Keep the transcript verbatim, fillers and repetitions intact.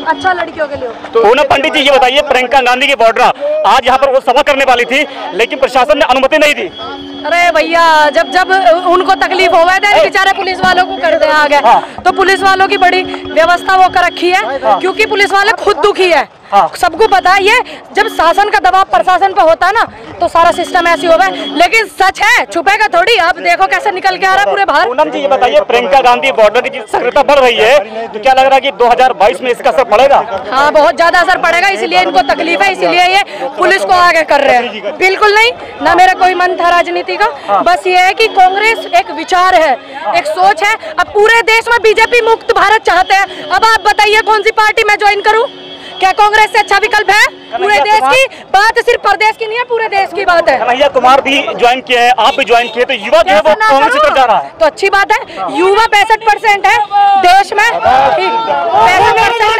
अच्छा लड़कियों के लिए। तो पूनम पंडित जी ये बताइए, प्रियंका गांधी की वाड्रा आज यहाँ पर वो सभा करने वाली थी, लेकिन प्रशासन ने अनुमति नहीं दी। अरे भैया, जब जब उनको तकलीफ हो गए थे बेचारे पुलिस वालों को कर दे आ गए। हाँ। तो पुलिस वालों की बड़ी व्यवस्था वो कर रखी है। हाँ। क्योंकि पुलिस वाले खुद दुखी है। हाँ। सबको पता है, ये जब शासन का दबाव प्रशासन पे होता है ना तो सारा सिस्टम ऐसे हो गया। लेकिन सच है, छुपेगा थोड़ी। आप देखो कैसे निकल के आ रहा है पूरे बाहर। पूनम जी ये बताइए, प्रियंका गांधी बॉर्डर की सक्रियता बढ़ रही है, तो क्या लग रहा है कि दो हजार बाईस में इसका असर पड़ेगा? हाँ, बहुत ज्यादा असर पड़ेगा। इसलिए इनको तकलीफ है, इसलिए ये पुलिस को आगे कर रहे हैं। बिल्कुल नहीं, ना मेरा कोई मन था राजनीति का। बस ये है कि कांग्रेस एक विचार है, एक सोच है। अब पूरे देश में बीजेपी मुक्त भारत चाहते हैं। अब आप बताइए कौन सी पार्टी में ज्वाइन करूं? क्या कांग्रेस से अच्छा विकल्प है? पूरे देश की बात, सिर्फ प्रदेश की नहीं है, पूरे देश की बात है। कन्हैया कुमार भी ज्वाइन किए हैं, आप भी ज्वाइन किए, तो युवा जो है वो कांग्रेस की तरफ जा रहा है। तो अच्छी बात है। युवा पैंसठ परसेंट है देश में, पैंसठ परसेंट